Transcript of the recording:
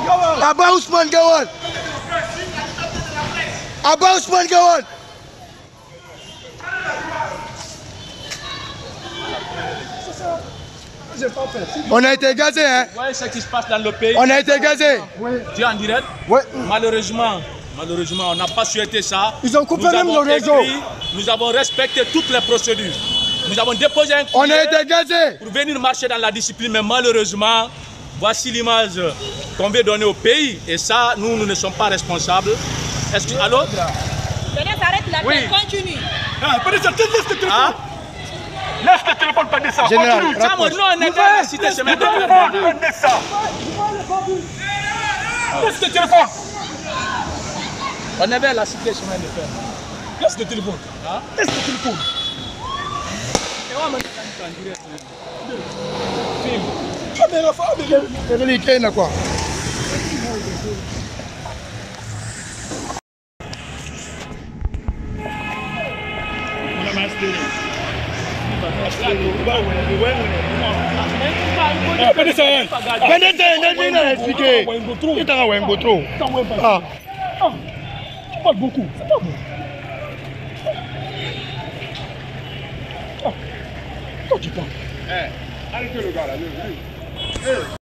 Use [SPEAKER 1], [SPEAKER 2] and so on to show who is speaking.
[SPEAKER 1] Abba Ousmane Gawal. Abba Ousmane Gawal. On a été gazé, hein?
[SPEAKER 2] Vous voyez ce qui se passe dans le pays?
[SPEAKER 1] On a été gazé.
[SPEAKER 2] Tu es en direct?
[SPEAKER 1] Oui.
[SPEAKER 2] Malheureusement, on n'a pas souhaité ça.
[SPEAKER 1] Ils ont coupé même nos réseaux.
[SPEAKER 2] Nous avons respecté toutes les procédures. Nous avons déposé un
[SPEAKER 1] On
[SPEAKER 2] courrier
[SPEAKER 1] a été gazé.
[SPEAKER 2] pour venir marcher dans la discipline, mais malheureusement, voici l'image qu'on veut donner au pays. Et ça, nous ne sommes pas responsables. Est-ce que... Allô?
[SPEAKER 3] Venez, arrête la tête, continue.
[SPEAKER 4] Laisse le téléphone, pas ça.
[SPEAKER 1] Général,
[SPEAKER 4] Continue.
[SPEAKER 2] Ça, moi, nous, on est dans la cité chemin de fer.
[SPEAKER 4] Laisse ça. Laisse le téléphone.
[SPEAKER 2] On est vers la cité chemin de fer.
[SPEAKER 4] Laisse le téléphone. Laisse le téléphone.
[SPEAKER 2] Et on va mettre ça en direct.
[SPEAKER 1] C'est quoi?
[SPEAKER 4] Tu parles beaucoup. C'est pas bon. Toi, tu parles.
[SPEAKER 5] Arrêtez le gars là.